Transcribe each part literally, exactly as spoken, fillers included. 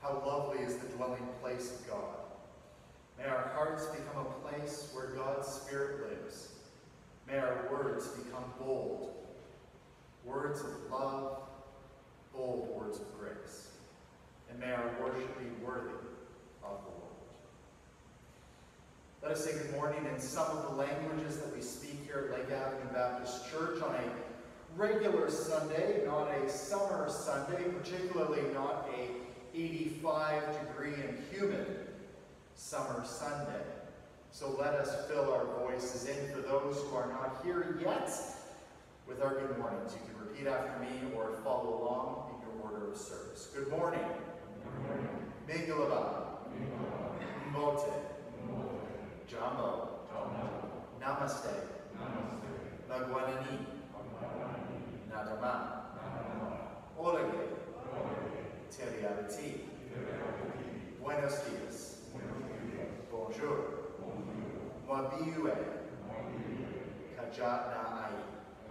How lovely is the dwelling place of God. May our hearts become a place where God's Spirit lives. May our words become bold, words of love, bold words of grace. And may our worship be worthy of the Lord. Let us say good morning in some of the languages that we speak here at Lake Avenue Baptist Church on a regular Sunday, not a summer Sunday, particularly not a eighty-five degree and humid summer Sunday. So let us fill our voices in for those who are not here yet with our good mornings. You can repeat after me or follow along in your order of service. Good morning. Mingalaba. Mote. Jambo. Namaste. Nagwanani. Nadama. Olage. Teriariti. Buenos dias. Bonjour. Mwabiue. Kajat na ai.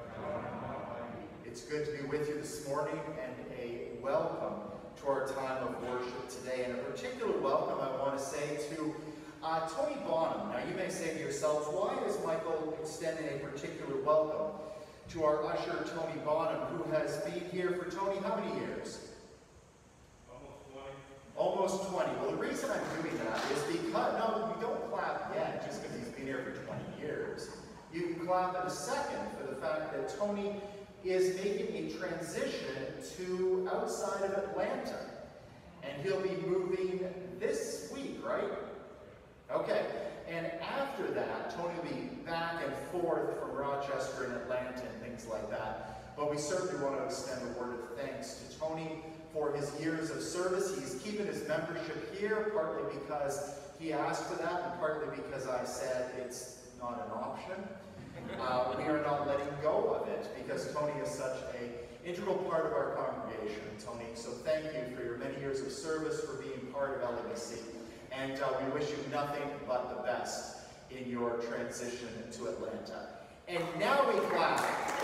It's good to be with you this morning and a welcome to our time of worship today. And a particular welcome I want to say to uh, Tony Bonham. Now you may say to yourselves, why is Michael extending a particular welcome to our usher, Tony Bonham, who has been here for, Tony, how many years? Almost twenty. Almost twenty. Well, the reason I'm doing that is because, no, you don't clap yet just because he's been here for twenty years. You can clap in a second for the fact that Tony is making a transition to outside of Atlanta. And he'll be moving this week, right? Okay. And after that, Tony will be back and forth from Rochester and Atlanta and things like that. But we certainly want to extend a word of thanks to Tony for his years of service. He's keeping his membership here, partly because he asked for that, and partly because I said it's not an option. Uh, we are not letting go of it because Tony is such an integral part of our congregation, Tony. So thank you for your many years of service, for being part of L A B C. And uh, we wish you nothing but the best in your transition to Atlanta. And now we clap.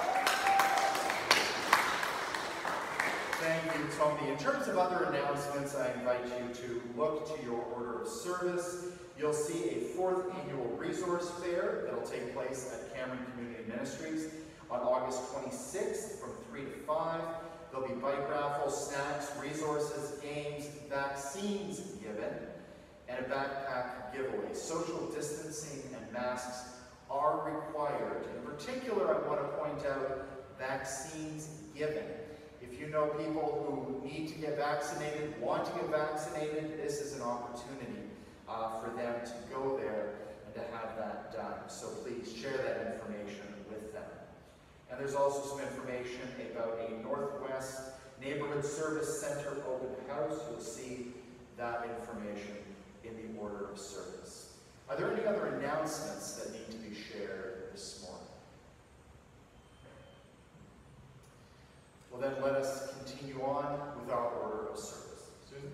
Thank you, Tony. In terms of other announcements, I invite you to look to your order of service. You'll see a fourth annual resource fair that'll take place at Cameron Community Ministries on August twenty-sixth from three to five. There'll be bike raffles, snacks, resources, games, vaccines given, and a backpack giveaway. Social distancing and masks are required. In particular, I want to point out vaccines given. If you know people who need to get vaccinated, want to get vaccinated, this is an opportunity uh, for them to go there and to have that done. So please share that information with them. And there's also some information about a Northwest Neighborhood Service Center open house. You'll see that information in the order of service. Are there any other announcements that need to be shared this morning? Well, then let us continue on with our order of service. Susan?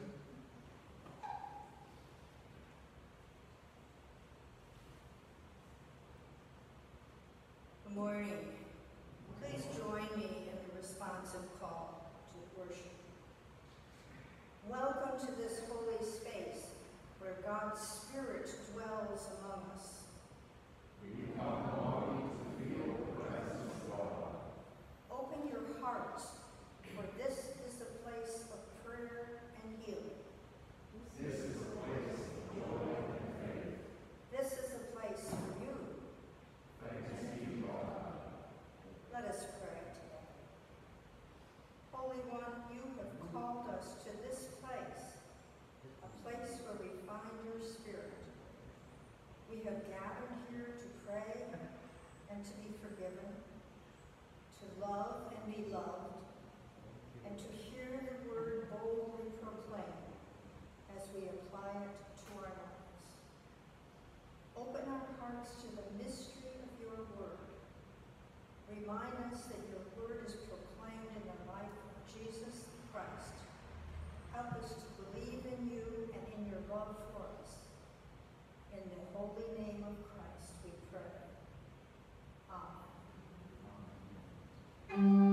Good morning. Please join me in the responsive call to worship. Welcome to this holy space where God's Spirit dwells among us. We come longing to feel the presence of God. Open your hearts, for this is a place of prayer and healing. This is a place of joy and faith. This is a place for you. Thanks be to God. Let us pray together. Holy One, you have called us to this place, a place where we find your Spirit. We have gathered here to pray and to be forgiven, to love and be loved, and to hear the word boldly proclaimed as we apply it to our lives. Open our hearts to the mystery of your word. Remind us that your word is proclaimed in the life of Jesus Christ. Help us to believe in you and in your love for us. In the holy name of Christ we pray. Amen. Amen.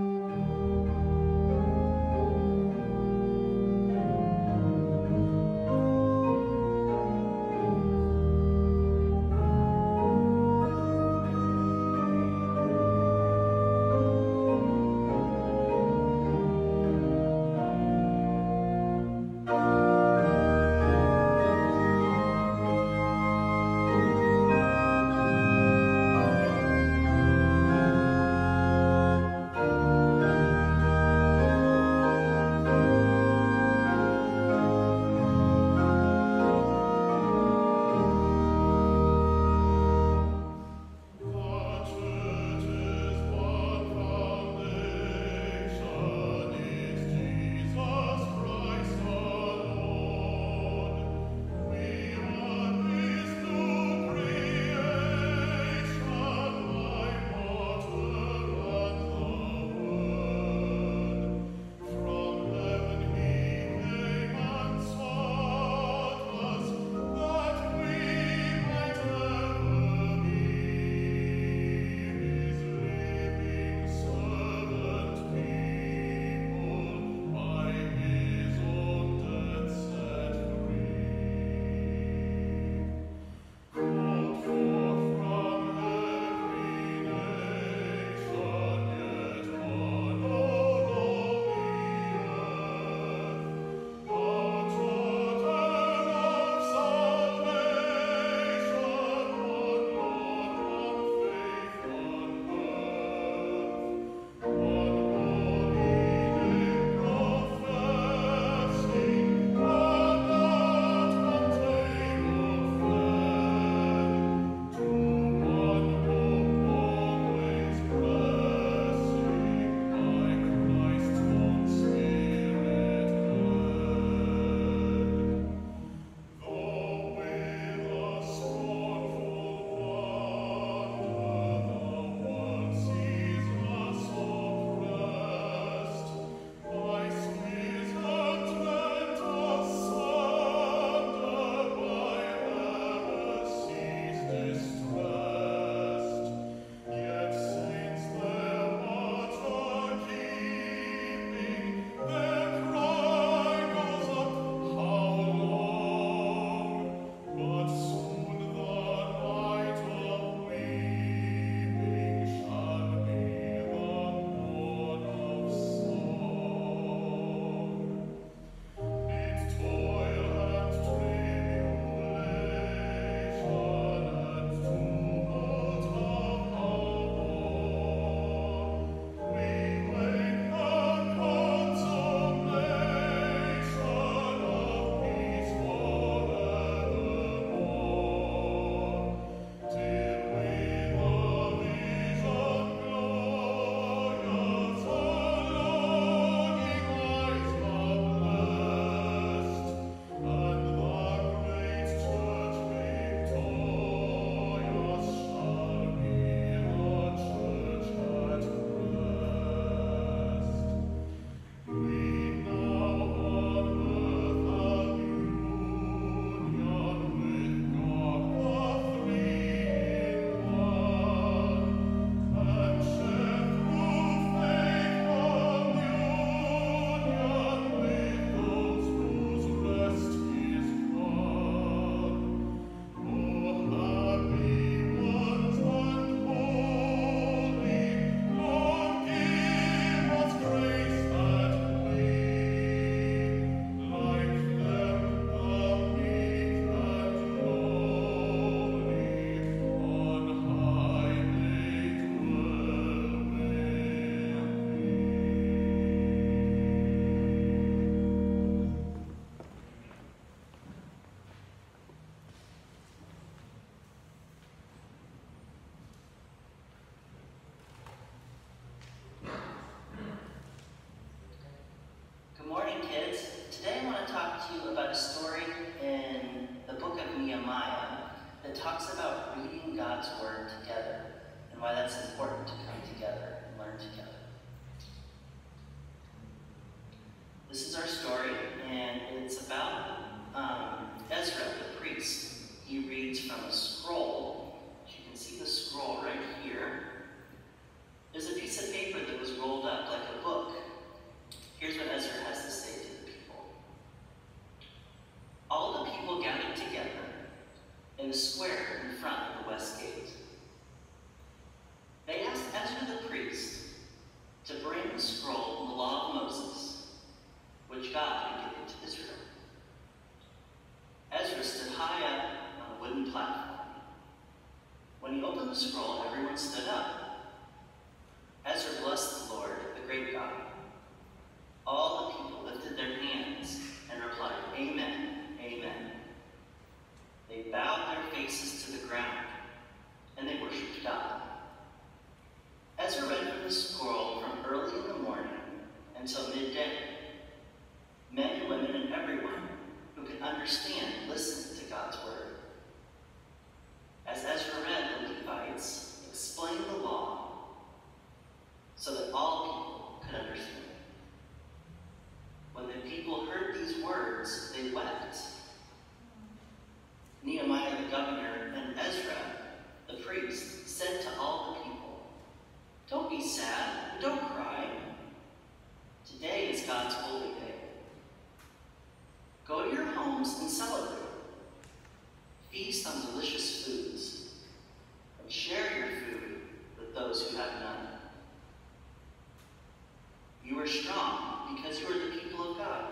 want to talk to you about a story in the book of Nehemiah that talks about reading God's Word together and why that's important to come together and learn together. This is our story, and it's about um, Ezra, the priest. He reads from a scroll. You can see the scroll right here. There's a piece of paper that was rolled up like a book. Here's what Ezra has to say to the people. All the people gathered together in the square in front of the west gate. They asked Ezra the priest to bring the scroll of the law of Moses, which God had given to Israel. Ezra stood high up on a wooden platform. When he opened the scroll, everyone stood up. Ezra blessed the Lord, the great God. All the people lifted their hands and replied, Amen, Amen. They bowed their faces to the ground, and they worshipped God. Ezra read from the scroll from early in the morning until midday. Men and women and everyone who could understand listened to God's word. As Ezra read, the Levites explained the law so that all people could understand. When the people heard these words, they wept. Nehemiah the governor and Ezra the priest said to all the people, Don't be sad, and don't cry. Today is God's holy day. Go to your homes and celebrate. Feast on delicious foods, and share your food with those who have none. You are strong because you are the people of God.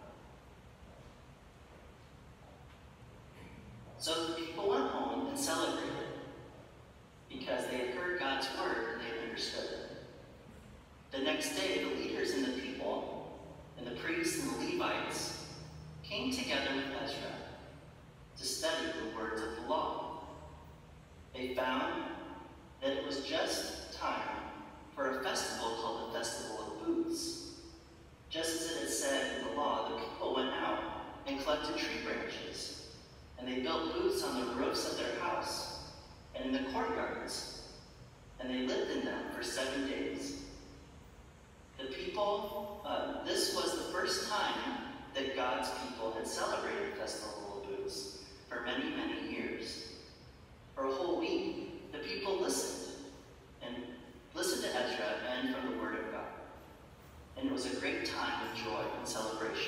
So the people went home and celebrated because they had heard God's word and they had understood it. The next day, the leaders and the people, and the priests and the Levites, came together with Ezra to study the words of the law. They found that it was just time for a festival called the Festival of Booths. Just as it had said in the law, the people went out and collected tree branches, and they built booths on the roofs of their house and in the courtyards, and they lived in them for seven days. The people, uh, this was the first time that God's people had celebrated the Festival of Booths for many, many years. For a whole week, the people listened, and listened to Ezra and from the Word of God. And it was a great time of joy and celebration.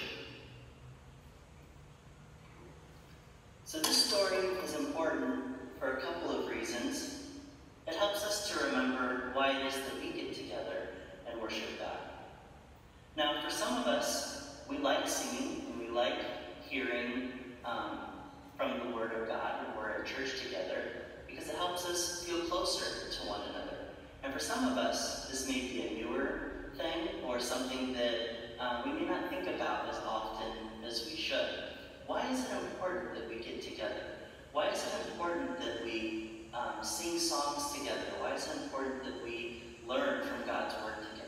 So this story is important for a couple of reasons. It helps us to remember why it is that we get together and worship God. Now, for some of us, we like singing and we like hearing um, from the Word of God when we're at church together because it helps us feel closer to one another. And for some of us, this may be a newer thing or something that um, we may not think about as often as we should. Why is it important that we get together? Why is it important that we um, sing songs together? Why is it important that we learn from God's Word together?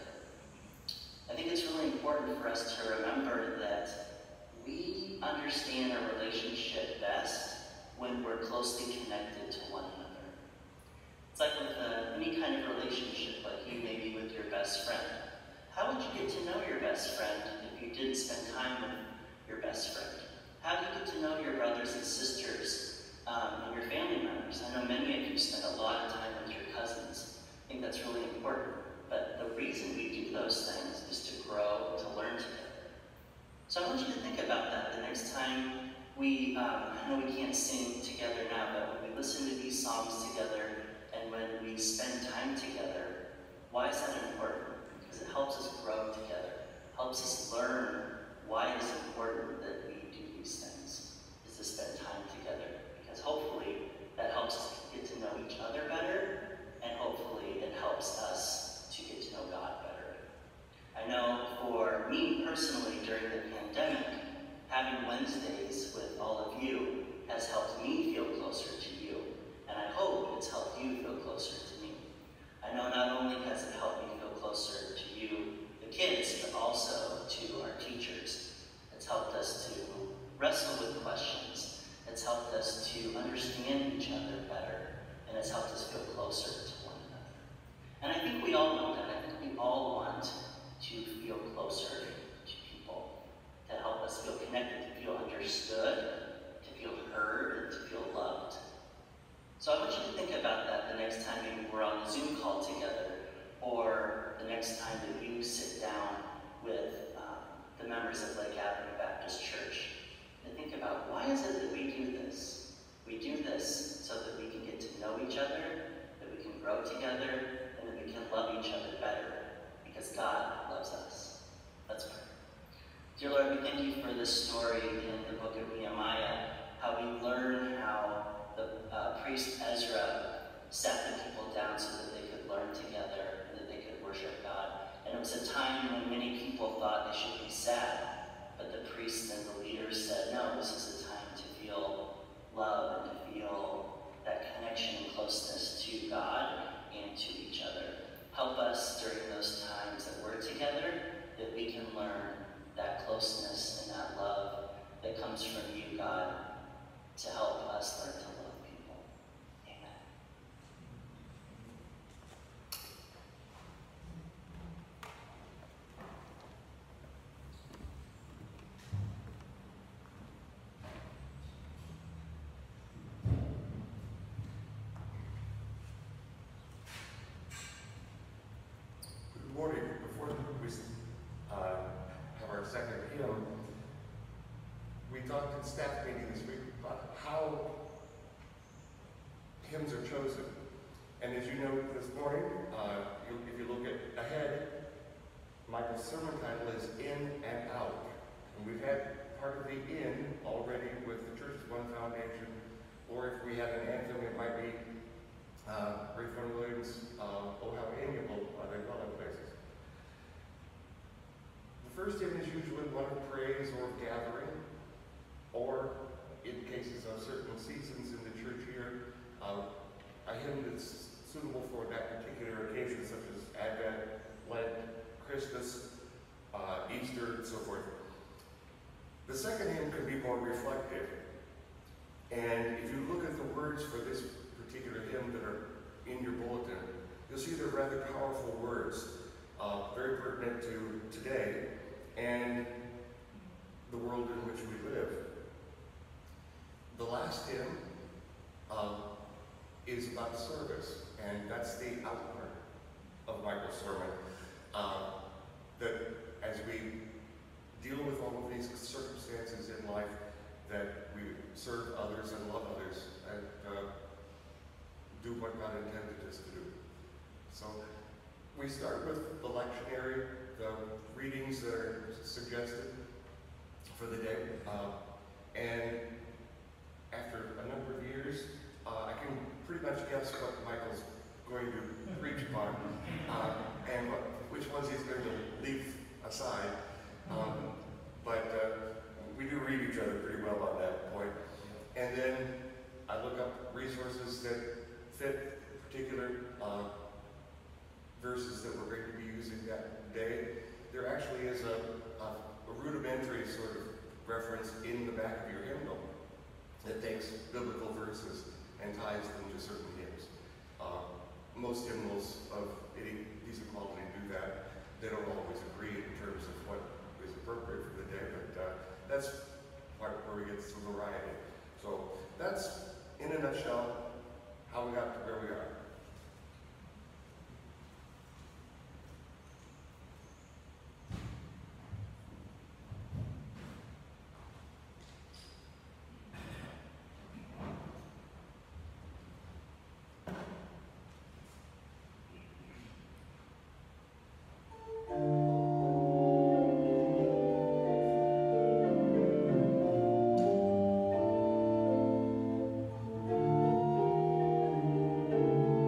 I think it's really important for us to remember that we understand our relationship best when we're closely connected to one another. It's like with uh, any kind of relationship, like you maybe with your best friend. How would you get to know your best friend if you didn't spend time with your best friend? How do you get to know your brothers and sisters um, and your family members? I know many of you spend a lot of time with your cousins. I think that's really important. But the reason we do those things is to grow and to learn together. So I want you to think about that the next time we, um, I know we can't sing together now, but when we listen to these songs together and when we spend time together, why is that important? Because it helps us grow together, helps us learn why it is important that we do these things, is to spend time together. Because hopefully that helps us get to know each other better, and hopefully it helps us to get to know God better. I know for me personally during the pandemic, having Wednesdays with all of you has helped me feel closer to you, and I hope it's helped you feel closer to me. I know not only has it helped me feel closer to you, the kids, but also to our teachers. It's helped us to wrestle with questions. It's helped us to understand each other better, and it's helped us feel closer to one another. And I think we all want that. I think we all want to feel closer to people, to help us feel connected, to feel understood, to feel heard, and to feel loved. So I want you to think about that the next time maybe we're on a Zoom call together, or the next time that you sit down with um, the members of Lake Avenue Baptist Church. And think about, why is it that we do this? We do this so that we can get to know each other, that we can grow together, and that we can love each other better, because God loves us. Let's pray. Dear Lord, we thank you for this story in the book of Nehemiah, how we learn how the uh, priest Ezra sat the people down so that they could learn together and that they could worship God. And it was a time when many people thought they should be sad, but the priests and the leaders said, no, this is a time to feel love and to feel that connection and closeness to God and to each other. Help us during those times that we're together, that we can learn that closeness and that love that comes from you, God, to help us learn to love people. Amen. Good morning. Before we uh, have our second hymn, we talked in staff meeting this week about how hymns are chosen. And as you know this morning, uh, you, if you look at ahead, Michael's sermon title is In and Out. And we've had part of the in already with the Church's One Foundation, or if we have an anthem, it might be uh, Ray Fun Williams, uh, Oh How Amiable Are They Dwelling Places. The first hymn is usually one of praise or of gathering, or in cases of certain seasons in the church year, uh, a hymn that's suitable for that particular occasion, such as Advent, Lent, Christmas, uh, Easter, and so forth. The second hymn can be more reflective. And if you look at the words for this particular hymn that are in your bulletin, you'll see they're rather powerful words, uh, very pertinent to today and the world in which we live. The last hymn uh, is about service, and that's the outline of Michael's sermon. Uh, that as we deal with all of these circumstances in life, that we serve others and love others and uh, do what God intended us to do. So we start with the lectionary, the readings that are suggested for the day, uh, and after a number of years, uh, I can pretty much guess what Michael's going to preach upon, uh, and what, which ones he's going to leave aside. Um, but uh, we do read each other pretty well on that point. And then I look up resources that fit particular uh, verses that we're going to be using that day. There actually is a, a, a rudimentary sort of reference in the back of your hymnal that takes biblical verses and ties them to certain hymns. Uh, most hymnals of any decent quality do that. They don't always agree in terms of what is appropriate for the day, but uh, that's part where we get some variety. So that's, in a nutshell, how we got to where we are. Thank you.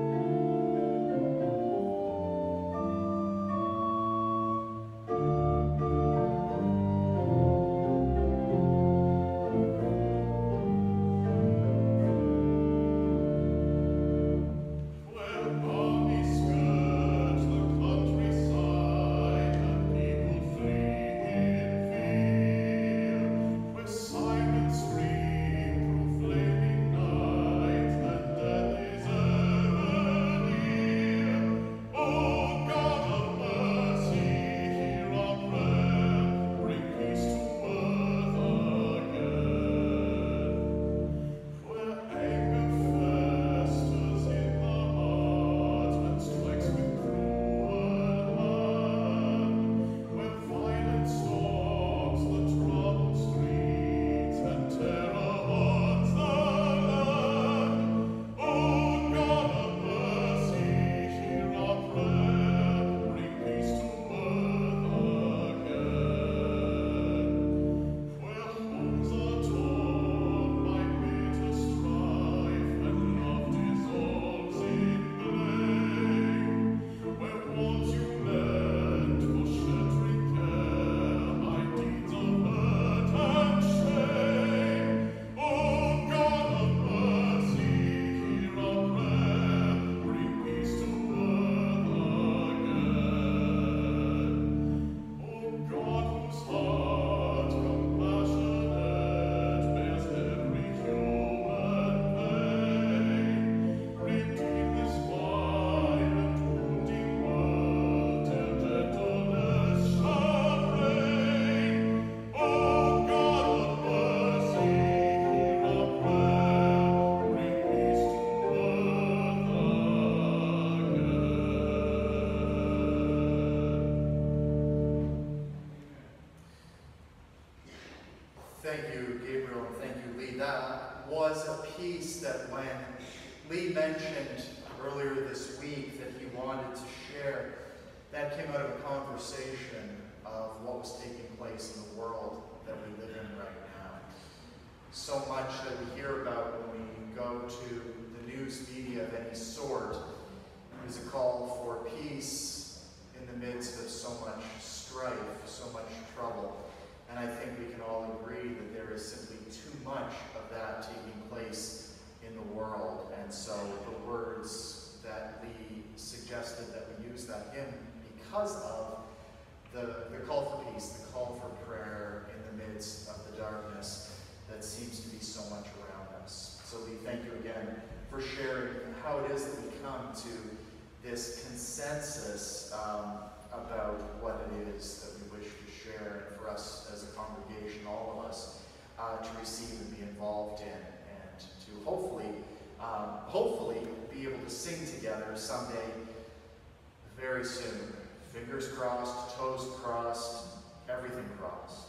Thank you, Gabriel, and thank you, Lee. That was a piece that when Lee mentioned earlier this week that he wanted to share, that came out of a conversation of what was taking place in the world that we live in right now. So much that we hear about when we go to the news media of any sort is a call for peace in the midst of so much strife, so much trouble. And I think we can all agree that there is simply too much of that taking place in the world. And so the words that Lee suggested that we use that hymn because of the, the call for peace, the call for prayer in the midst of the darkness that seems to be so much around us. So Lee, thank you again for sharing how it is that we come to this consensus um, about what it is that we wish to share, and for us as a congregation, all of us, uh, to receive and be involved in, and to hopefully, um, hopefully be able to sing together someday very soon. Fingers crossed, toes crossed, everything crossed.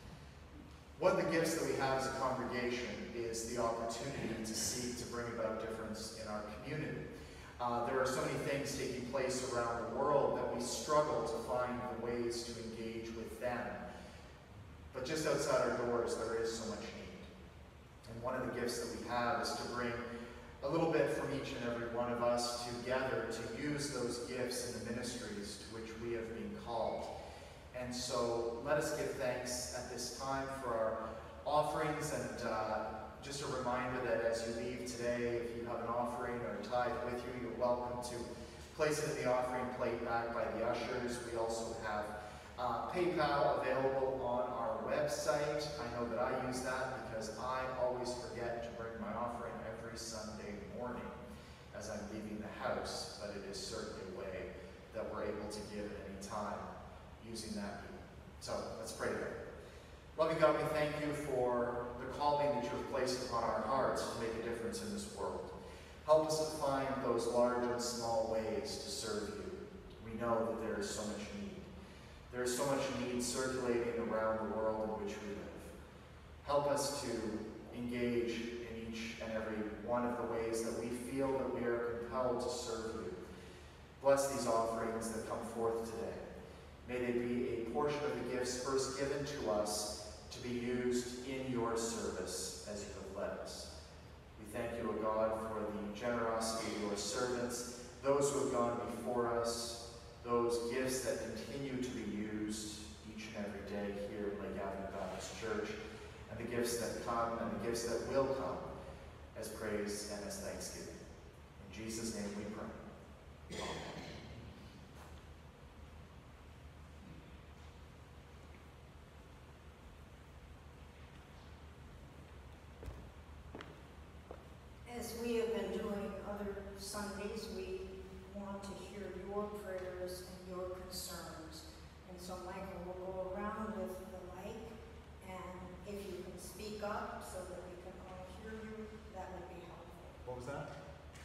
One of the gifts that we have as a congregation is the opportunity to seek to bring about difference in our community. Uh, there are so many things taking place around the world that we struggle to find the ways to engage with them. But just outside our doors, there is so much need. And one of the gifts that we have is to bring a little bit from each and every one of us together to use those gifts in the ministries to which we have been called. And so let us give thanks at this time for our offerings, and uh, just a reminder that as you leave today, if you have an offering or a tithe with you, you're welcome to place it in the offering plate back by the ushers. We also have uh, PayPal available on our website. I know that I use that because I always forget to bring my offering every Sunday morning as I'm leaving the house, but it is certainly a way that we're able to give at any time using that medium. So let's pray together. Loving God, we thank you for the calling that you have placed upon our hearts to make a difference in this world. Help us to find those large and small ways to serve you. We know that there is so much need. There is so much need circulating around the world in which we live. Help us to engage in each and every one of the ways that we feel that we are compelled to serve you. Bless these offerings that come forth today. May they be a portion of the gifts first given to us to be used in your service as you have led us. We thank you, O God, for the generosity of your servants, those who have gone before us, those gifts that continue to be used each and every day here at Lake Avenue Baptist Church, and the gifts that come and the gifts that will come as praise and as thanksgiving. In Jesus' name we pray. Amen. As we have been doing other Sundays, we want to hear your prayers and your concerns. And so Michael will go around with the mic, and if you can speak up so that we can all hear you, that would be helpful. What was that?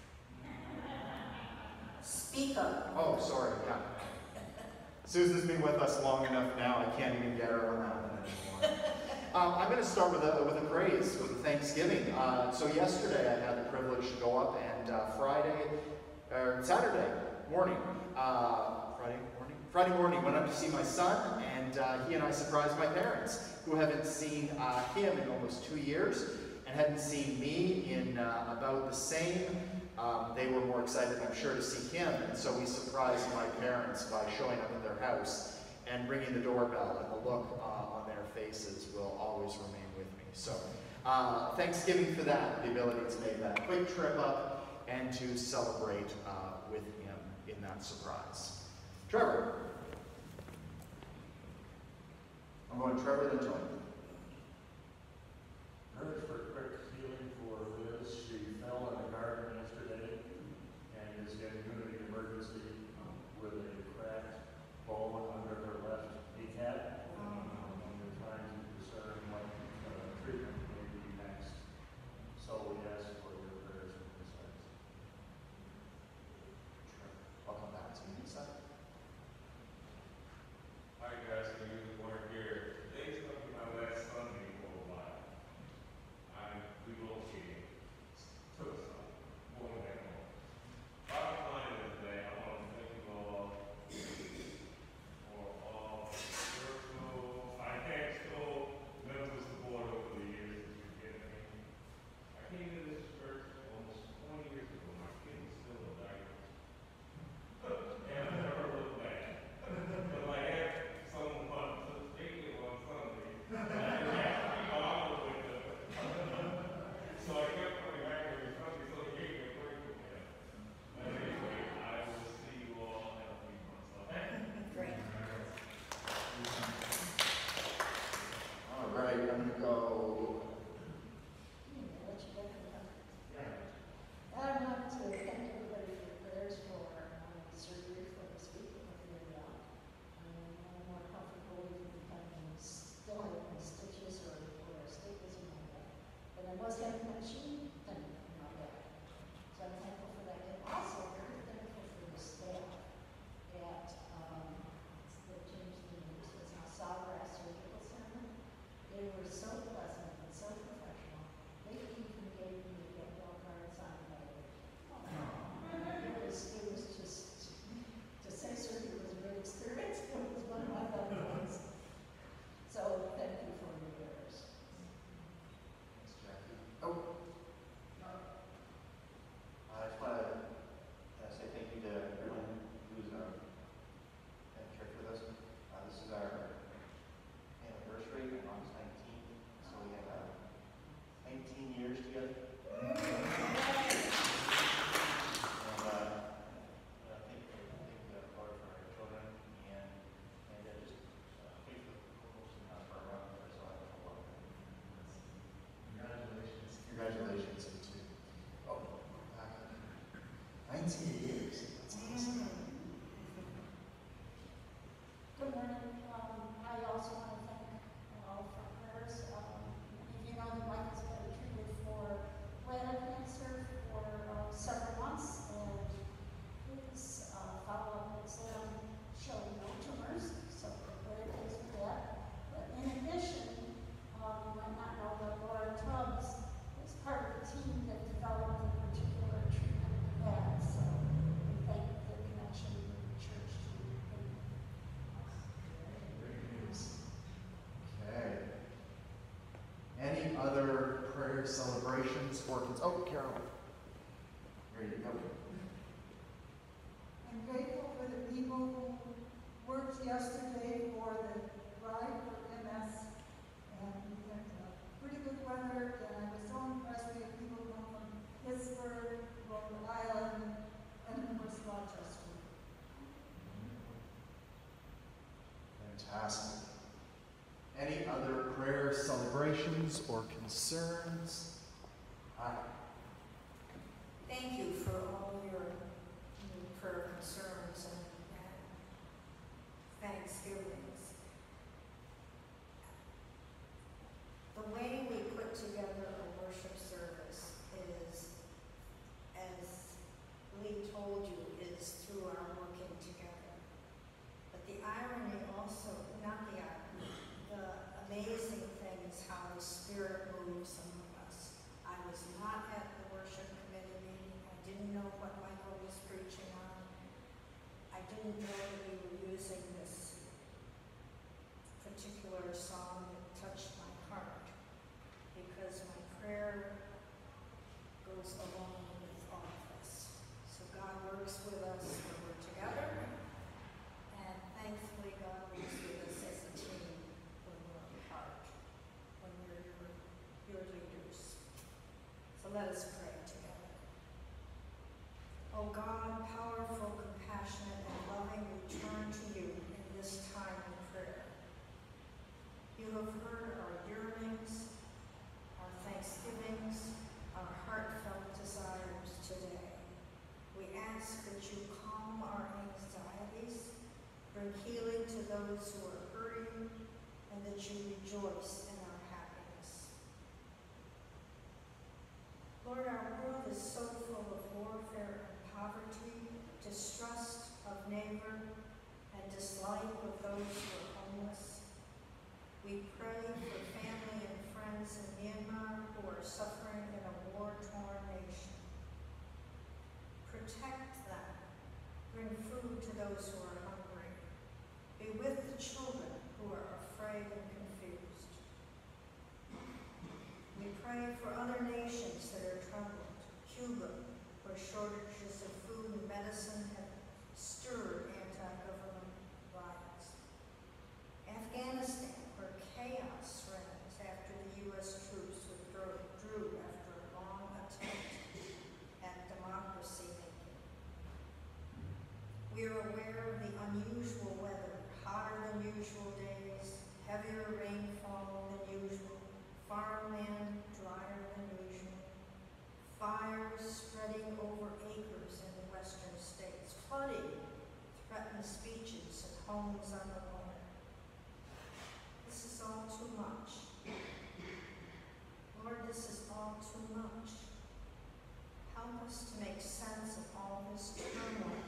Speak up. Oh, sorry, yeah. Susan's been with us long enough now, I can't even get her on that one anymore. um, I'm going to start with a, with a praise, with a thanksgiving. Uh, so yesterday I had the privilege to go up, and uh, Friday, or Saturday morning, uh, Friday morning? Friday morning, went up to see my son, and uh, he and I surprised my parents, who haven't seen uh, him in almost two years, and hadn't seen me in uh, about the same. Um, they were more excited, I'm sure, to see him, and so we surprised my parents by showing up at their house and ringing the doorbell, and the look uh, on their faces will always remain with me. So, uh, Thanksgiving for that, the ability to make that quick trip up and to celebrate uh, with him in that surprise. Trevor. I'm going Trevor, then Tony. Heard for a quick healing for Liz. She fell in the garden yesterday and is in unity emergency with a cracked bone under her left kneecap. Um, and we're trying to discern what uh, treatment may be next. So we ask for your prayers and insights. I'll come back to you in a second. Hi guys, can you use the water here? Today's coming my way. other prayer celebrations or, cons- oh, Carol. There you go. I'm grateful for the people who worked yesterday for the Drive for M S, and we had uh, pretty good weather, and I was so impressed. We had people come from Pittsburgh, Rhode Island, and of course Rochester. Fantastic. Any other prayer celebrations or concerns? Hi. Thank you for all your your prayer concerns and, and thanksgivings. The way we put together a worship service is, as Lee told you, is through our working together. But the irony also, not the irony, the amazing thing is how the Spirit moves among us. I was not at the worship committee meeting. I didn't know what Michael was preaching on. I didn't know that we were using this particular song that touched my heart, because my prayer goes along with all of this. So God works with us when we're together, and thankfully God works with us as a team when we're apart, when we're your, your leaders. So let us pray together. Oh God, powerful, compassionate, and loving, we turn to you in this time of prayer. You have heard our yearnings, our thanksgivings, our heartfelt desires today. We ask that you calm our anxieties, bring healing to those who are hurting, and that you rejoice in our happiness. Lord, our world is so full of warfare and poverty, distrust of neighbor, and dislike of those who are homeless. We pray for family and friends in Myanmar who are suffering in a war-torn nation. Protect them. Bring food to those who are hungry. Be with the children who are afraid and confused. We pray for other nations that are troubled. Cuba, where shortages of food and medicine have stirred anti-government violence. Afghanistan, where chaos reigns after the U S troops withdrew after a long attempt at democracy making. We are aware of the unusual weather, hotter than usual days, heavier rainfall than usual, farmland drier than usual, fires spreading over acres in the western states, flooding threatens beaches and homes on the water. This is all too much. Lord, this is all too much. Help us to make sense of all this turmoil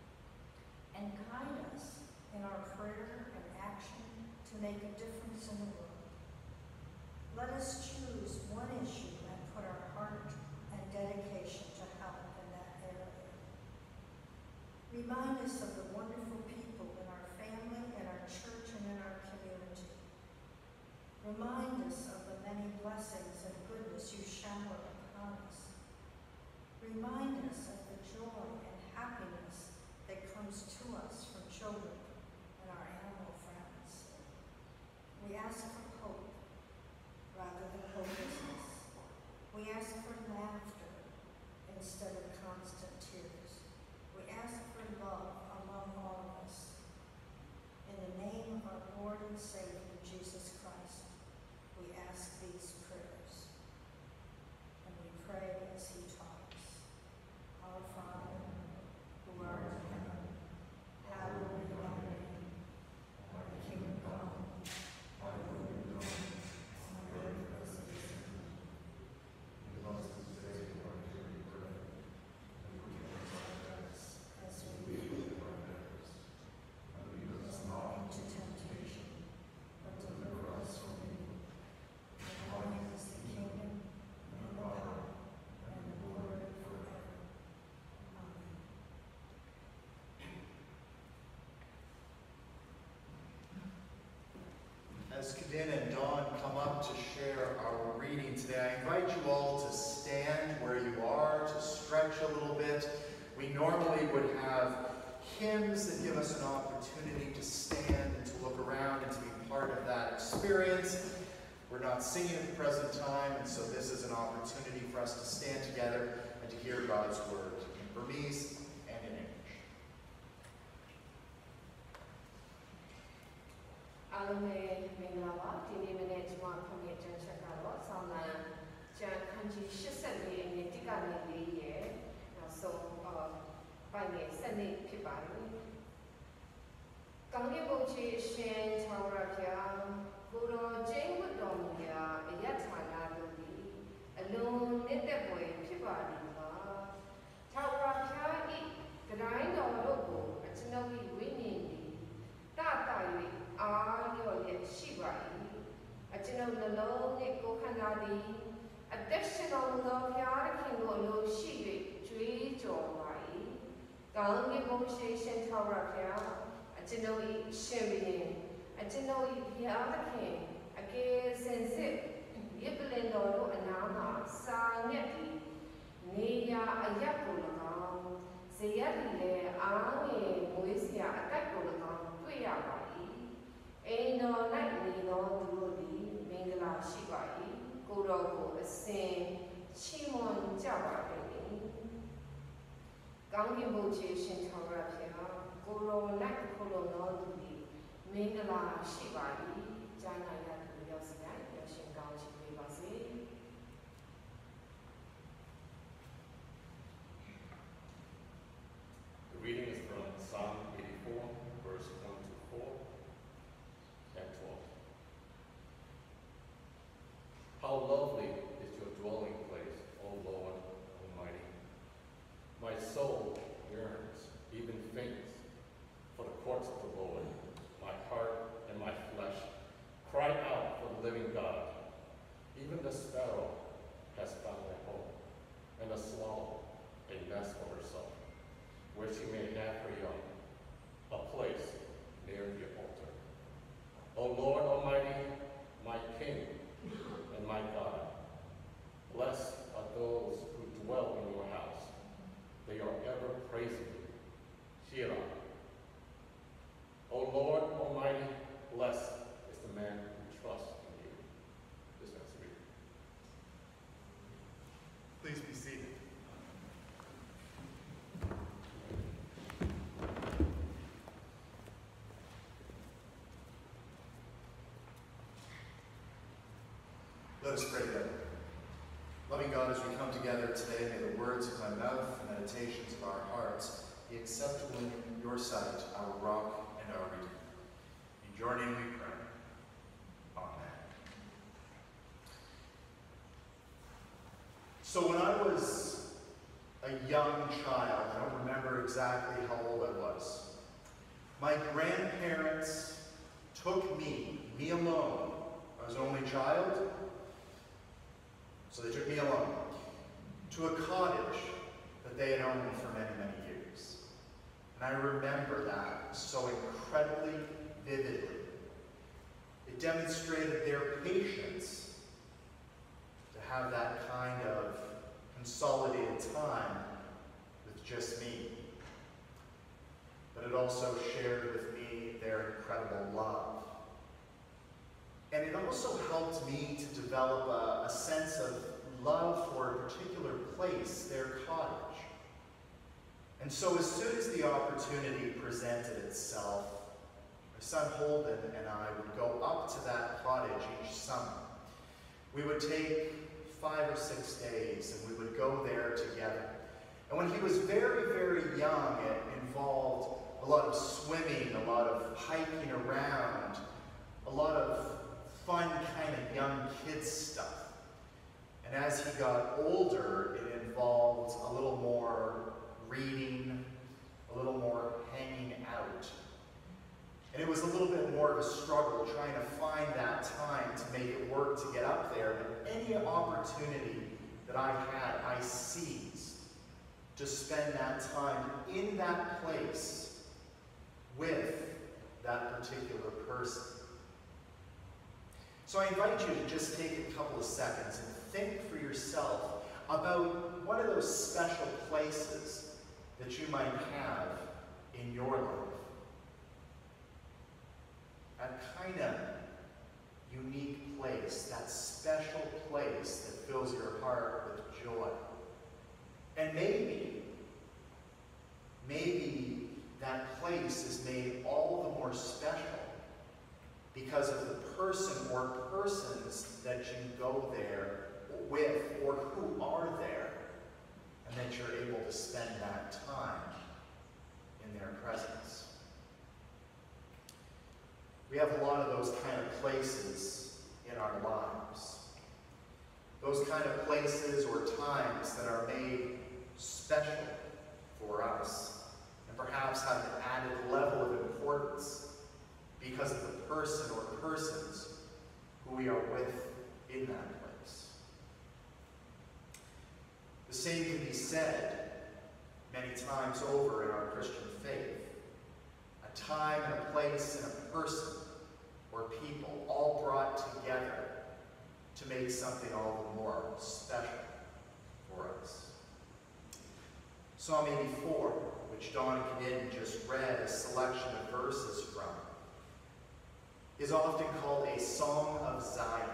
and guide us in our prayer and action to make a difference in the world. Let us choose one issue and put our heart and dedication to help in that area. Remind us of the wonderful people in our family, in our church, and in our community. Remind us of the many blessings and goodness you shower upon us. Remind us of the joy and happiness that comes to us from children and our animal friends. We ask for hope rather than hopelessness. We ask for laughter instead of constant tears. We ask for love among all of us. In the name of our Lord and Savior, Jesus Christ, we ask these prayers. And we pray as he taught us. Our Father, who art in heaven, hallowed be thy name. Thy kingdom come, thy will be done, on earth as it is in heaven. Give us this day our daily bread, and forgive us our debts, as we forgive our debtors. And lead us not into temptation, but deliver us from evil. For thine is the kingdom, and the power, and the glory forever. Amen. As Kadin and Dawn come up to share our reading today, I invite you all to stand where you are, to stretch a little bit. We normally would have hymns that give us an opportunity to stand and to look around and to be part of that experience. We're not singing at the present time, and so this is an opportunity for us to stand together and to hear God's word in Burmese and in English. Alame Minglawa, Dini Management Committee Chakalo, Sana, Jan Kanji Shisani, and Nitikani Lee, so by me, Sani Pibari. Gangi Bochi, Shin, Taurapia, Guru, Jane Wodomia, Yatana Ludi, alone, Nitaboy, Pibari, Taurapia, Grind or Logo, a Tinovi winning. Tata, are your Shibai, a general low, Nico Canadi, additional love Yarkin or low Shibi, Tree Jowai, Gangi Boshation Taurapia, a general Sheridan, a general Yarkin, a gay sense, Yiblin or Anama, Sa Neti, Nia Ayapulagan, Zayadile, Ange, Moisia, Atapulagan, Tuyabai. Aino nightly no Ludi, Mingla Shibai, Gorogo, a sing, Chimon Jabari, Gangi Bochi Shintarapia, Goro night Kolo no Ludi, Mingla Shibai, Jana Yatu Yosina, Yoshin Gauchi Vivasi. The reading is from Psalm eighty-four, verse one to four. How lovely is your dwelling place, O Lord Almighty. My soul yearns, even faints, for the courts of the Lord. My heart and my flesh cry out for the living God. Even the sparrow has found a home, and the swallow a nest for herself, where she may have her young, a place near the altar. O Lord Almighty, my King, and my God, blessed are those who dwell in your house. They are ever praising you. Shira. O Lord Almighty, blessed is the man who trusts in you. This next reading. Please be seated. Let us pray together. Loving God, as we come together today, may the words of my mouth and meditations of our hearts be acceptable in your sight, our rock and our redeemer. In your name we pray. Amen. So when I was a young child, I don't remember exactly how old I was, my grandparents took me, me alone, I was an only child, so they took me alone to a cottage that they had owned for many, many years. And I remember that so incredibly vividly. It demonstrated their patience to have that kind of consolidated time with just me. But it also shared with me their incredible love. And it also helped me to develop a, a sense of love for a particular place, their cottage. And so as soon as the opportunity presented itself, my son Holden and I would go up to that cottage each summer. We would take five or six days and we would go there together. And when he was very, very young, it involved a lot of swimming, a lot of hiking around, a lot of fun kind of young kids stuff. And as he got older, it involved a little more reading, a little more hanging out. And it was a little bit more of a struggle trying to find that time to make it work to get up there. But any opportunity that I had, I seized to spend that time in that place with that particular person. So I invite you to just take a couple of seconds and think for yourself about one of those special places that you might have in your life. That kind of unique place, that special place that fills your heart with joy. And maybe, maybe that place is made all the more special because of the person or persons that you go there with or who are there, and that you're able to spend that time in their presence. We have a lot of those kind of places in our lives. Those kind of places or times that are made special for us and perhaps have an added level of importance because of the person or persons who we are with in that place. The same can be said many times over in our Christian faith. A time and a place and a person or people all brought together to make something all the more special for us. Psalm eighty-four, which Don Knin just read a selection of verses from, is often called a Song of Zion.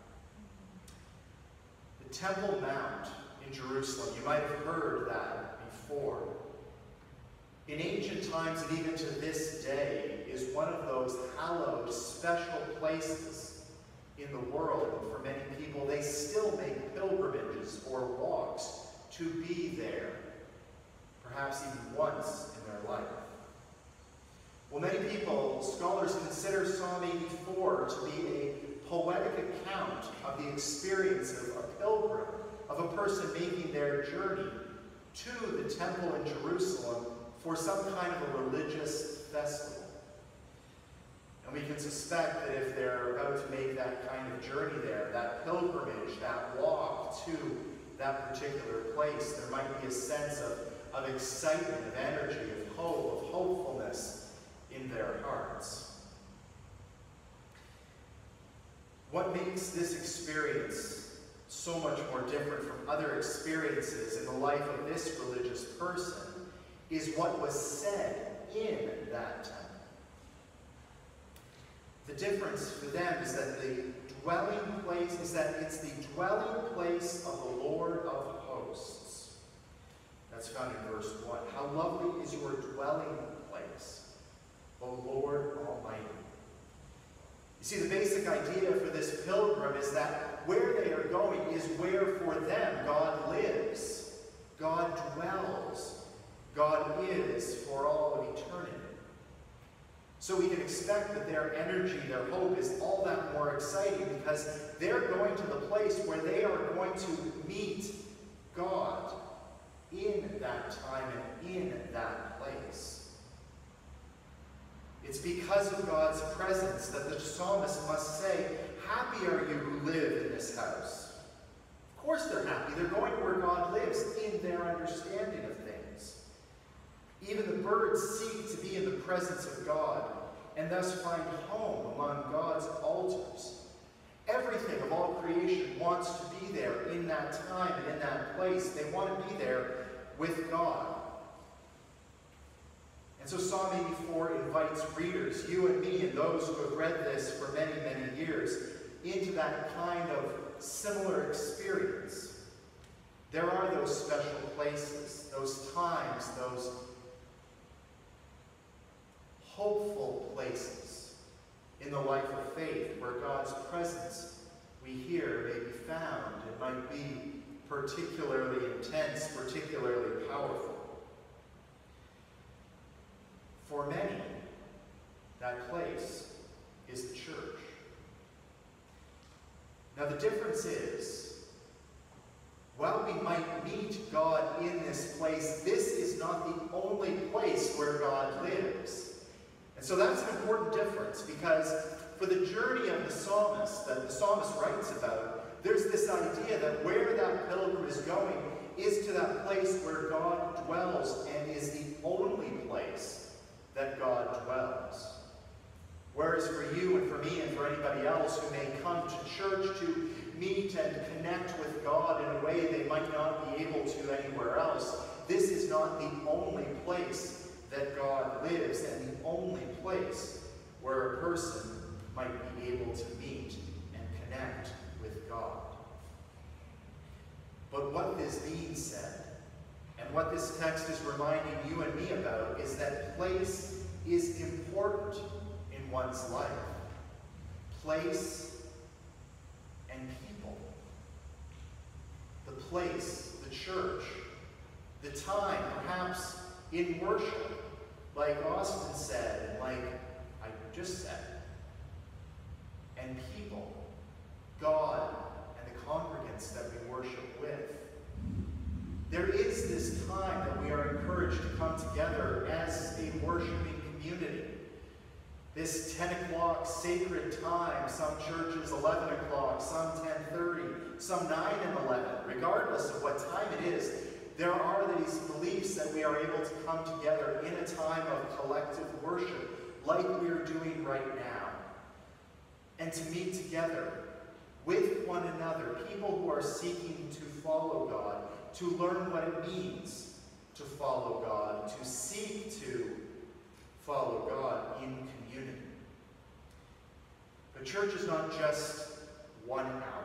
The Temple Mount in Jerusalem, you might have heard that before. In ancient times and even to this day, is one of those hallowed, special places in the world. And for many people, they still make pilgrimages or walks to be there, perhaps even once in their life. Well, many people, scholars, consider Psalm eighty-four to be a poetic account of the experience of a pilgrim, of a person making their journey to the temple in Jerusalem for some kind of a religious festival. And we can suspect that if they're about to make that kind of journey there, that pilgrimage, that walk to that particular place, there might be a sense of, of excitement, of energy, of hope, of hopefulness in their hearts. What makes this experience so much more different from other experiences in the life of this religious person is what was said in that temple. The difference for them is that the dwelling place is that it's the dwelling place of the Lord of hosts. That's found in verse one. How lovely is your dwelling place, O Lord Almighty. You see, the basic idea for this pilgrim is that where they are going is where for them God lives, God dwells, God is for all of eternity. So we can expect that their energy, their hope is all that more exciting because they're going to the place where they are going to meet God in that time and in that place. It's because of God's presence that the psalmist must say, happy are you who live in this house. Of course they're happy. They're going where God lives in their understanding of things. Even the birds seek to be in the presence of God and thus find home among God's altars. Everything of all creation wants to be there in that time and in that place. They want to be there with God. And so Psalm eighty-four invites readers, you and me, and those who have read this for many, many years, into that kind of similar experience. There are those special places, those times, those hopeful places in the life of faith where God's presence, we hear, may be found. It might be particularly intense, particularly powerful. For many, that place is the church. Now the difference is, while we might meet God in this place, this is not the only place where God lives. And so that's an important difference, because for the journey of the psalmist, that the psalmist writes about, there's this idea that where that pilgrim is going is to that place where God dwells and is the only place that God dwells. Whereas for you and for me and for anybody else who may come to church to meet and connect with God in a way they might not be able to anywhere else, this is not the only place that God lives and the only place where a person might be able to meet and connect with God. But what this being said, and what this text is reminding you and me about, is that place is important in one's life. Place and people. The place, the church, the time, perhaps in worship, like Austin said, and like I just said. And people, God, and the congregants that we worship with. There is this time that we are encouraged to come together as a worshiping community. This ten o'clock sacred time, some churches eleven o'clock, some ten thirty, some nine and eleven. Regardless of what time it is, there are these beliefs that we are able to come together in a time of collective worship, like we are doing right now. And to meet together with one another, people who are seeking to follow God, to learn what it means to follow God, to seek to follow God in community. But church is not just one hour.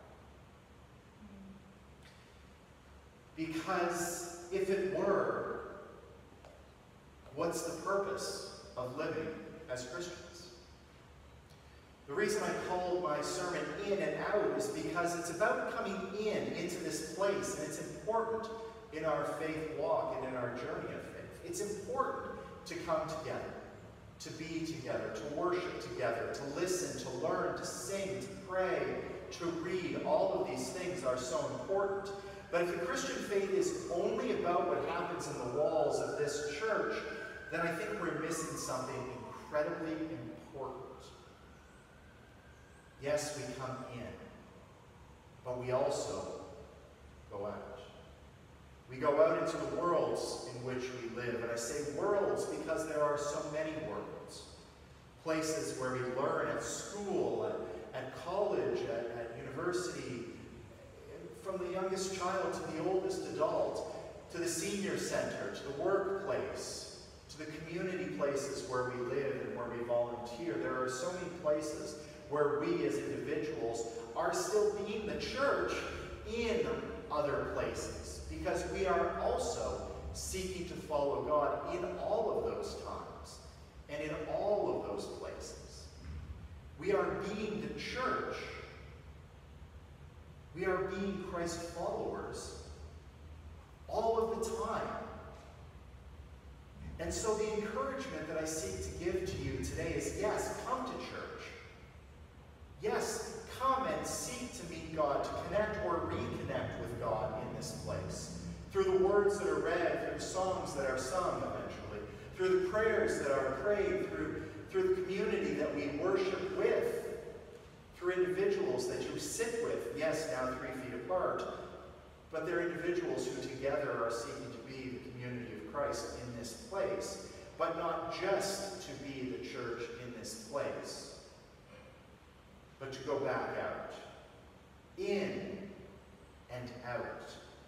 Because if it were, what's the purpose of living as Christians? The reason I called my sermon In and Out is because it's about coming in into this place, and it's important in our faith walk and in our journey of faith. It's important to come together, to be together, to worship together, to listen, to learn, to sing, to pray, to read. All of these things are so important. But if the Christian faith is only about what happens in the walls of this church, then I think we're missing something incredibly important. Yes, we come in, but we also go out. We go out into the worlds in which we live. And I say worlds because there are so many worlds. Places where we learn at school, at, at college, at, at university, from the youngest child to the oldest adult, to the senior center, to the workplace, to the community places where we live and where we volunteer. There are so many places where we as individuals are still being the church in other places, because we are also seeking to follow God in all of those times and in all of those places. We are being the church. We are being Christ followers all of the time. And so the encouragement that I seek to give to you today is, yes, come to church. Yes, come and seek to meet God, to connect or reconnect with God in this place. Through the words that are read, through the songs that are sung eventually, through the prayers that are prayed, through, through the community that we worship with, through individuals that you sit with, yes, now three feet apart, but they're individuals who together are seeking to be the community of Christ in this place, but not just to be the church in this place, but to go back out, in and out.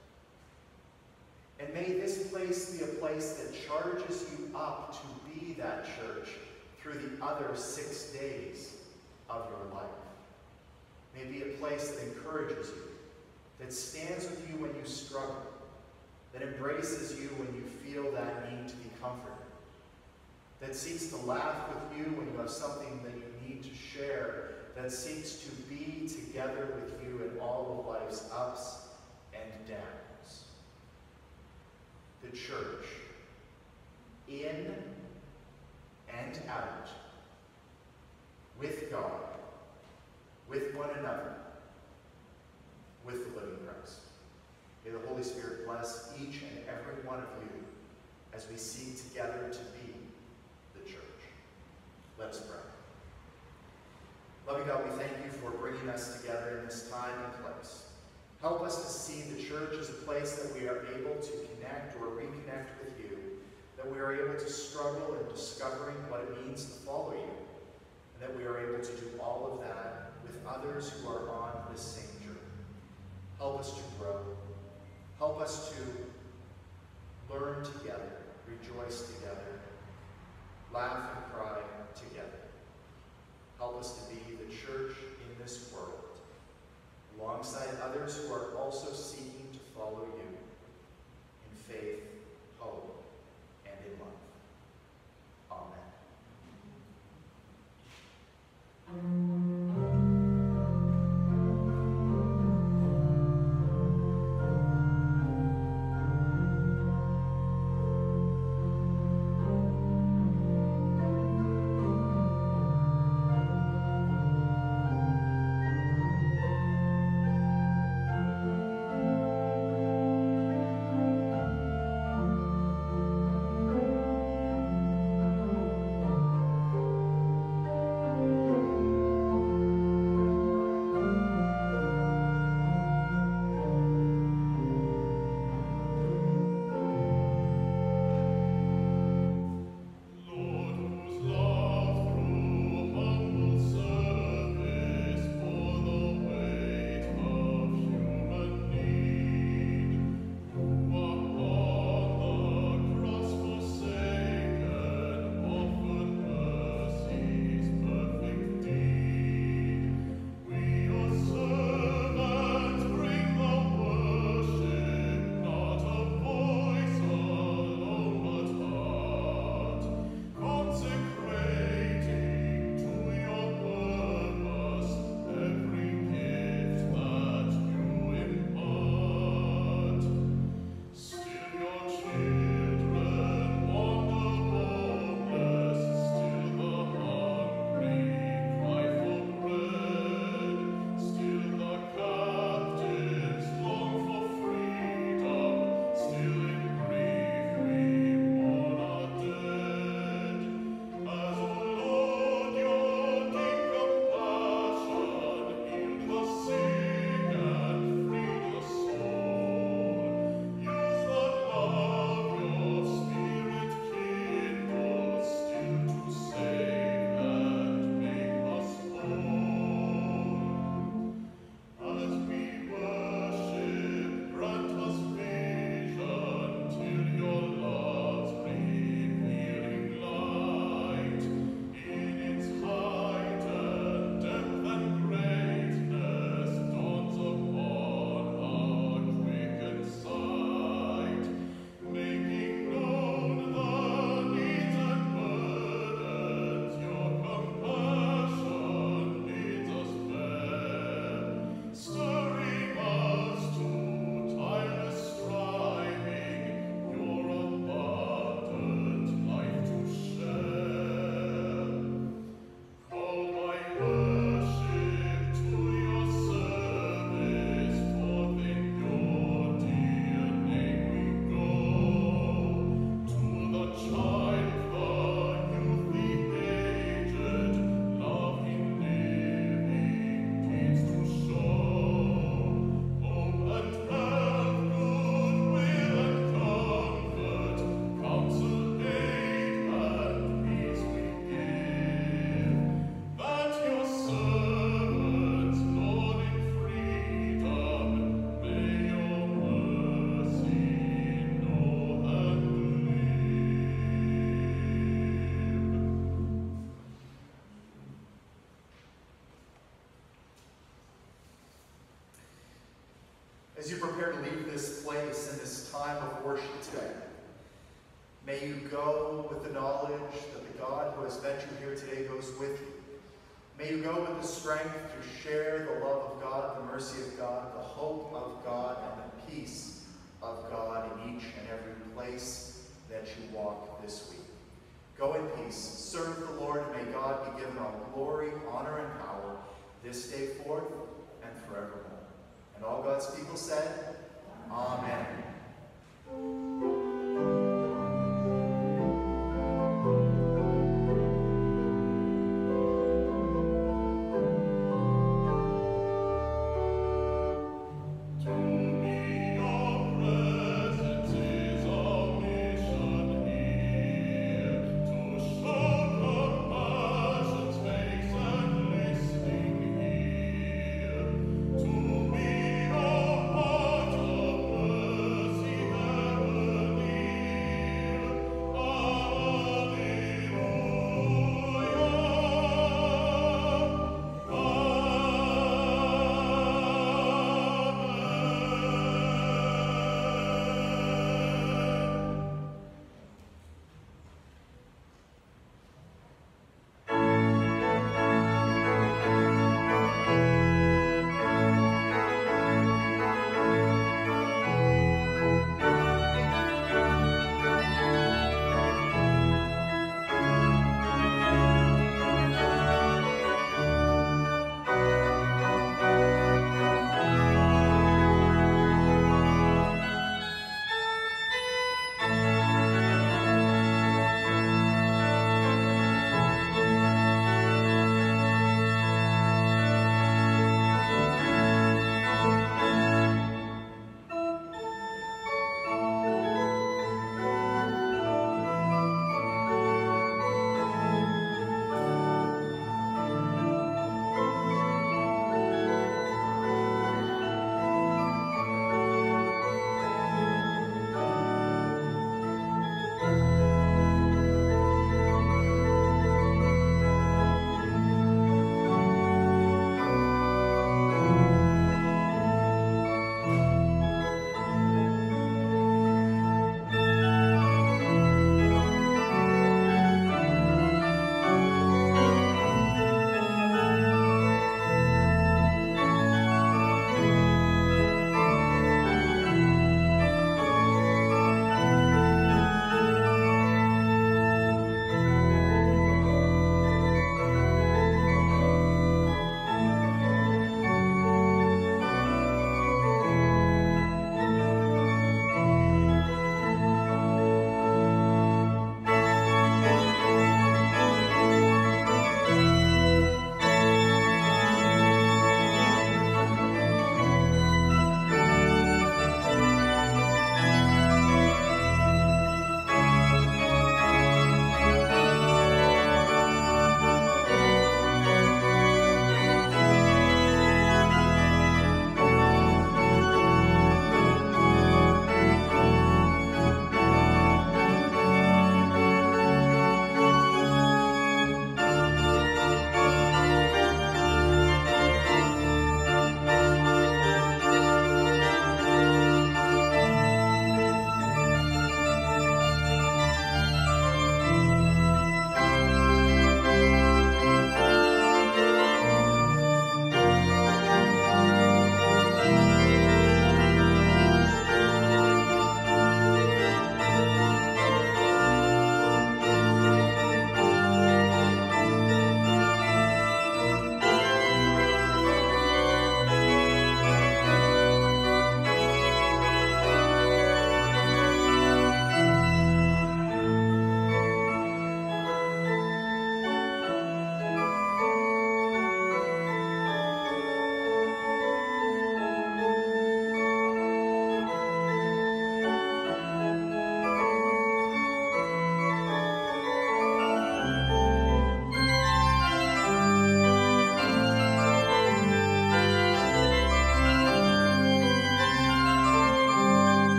And may this place be a place that charges you up to be that church through the other six days of your life. May it be a place that encourages you, that stands with you when you struggle, that embraces you when you feel that need to be comforted, that seeks to laugh with you when you have something that you need to share, that seeks to be together with you in all of life's ups and downs. The church, in and out, with God, with one another, with the living Christ. May the Holy Spirit bless each and every one of you as we seek together to be the church. Let us pray. Loving God, we thank you for bringing us together in this time and place. Help us to see the church as a place that we are able to connect or reconnect with you, that we are able to struggle in discovering what it means to follow you, and that we are able to do all of that with others who are on this same journey. Help us to grow. Help us to learn together, rejoice together, laugh and cry together. Help us to be the church in this world, alongside others who are also seeking to follow you in faith, hope, and in love. Amen. As you prepare to leave this place in this time of worship today, may you go with the knowledge that the God who has met you here today goes with you. May you go with the strength to share the love of God, the mercy of God, the hope of God, and the peace of God in each and every place that you walk this week. Go in peace, serve the Lord, and may God be given all glory, honor, and power this day forth and forevermore. And all God's people said, Amen.